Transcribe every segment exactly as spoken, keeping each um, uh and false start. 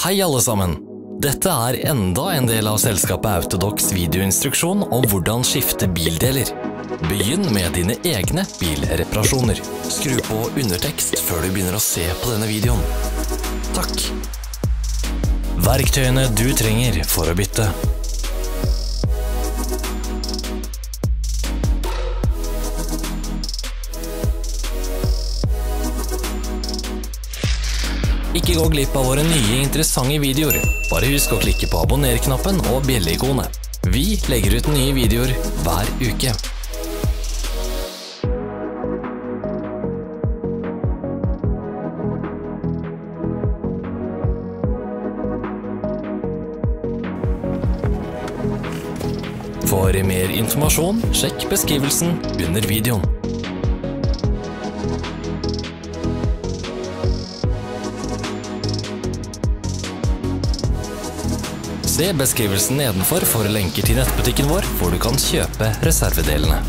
Hei alle sammen! Dette er enda en del av selskapet Autodocs videoinstruksjon om hvordan skifte bildeler. Begynn med dine egne bilreparasjoner. Skru på undertekst før du begynner å se på denne videoen. Takk! Verktøyene du trenger for å bytte. Ikke gå glipp av våre nye interessante videoer. Bare husk å klikke på abonner-knappen og bjelle-ikonet. Vi legger ut nye videoer hver uke. For mer informasjon, sjekk beskrivelsen under videoen. Se beskrivelsen nedenfor for lenker til nettbutikken vår, hvor du kan kjøpe reservedelene.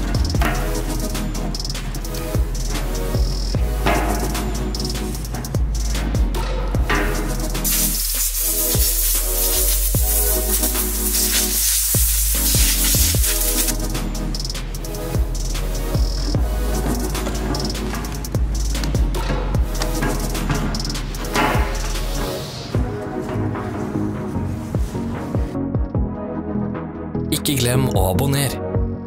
Ikke glem å abonnere.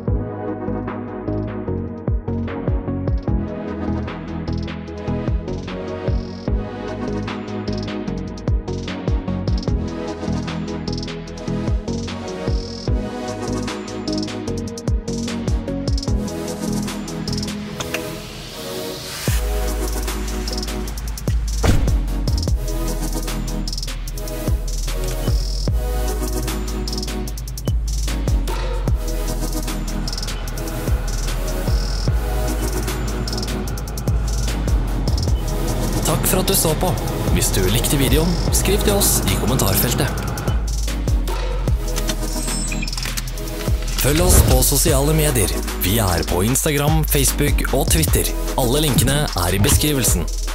Takk for at du så på. Hvis du likte videoen, skriv til oss i kommentarfeltet. Følg oss på sosiale medier. Vi er på Instagram, Facebook og Twitter. Alle linkene er i beskrivelsen.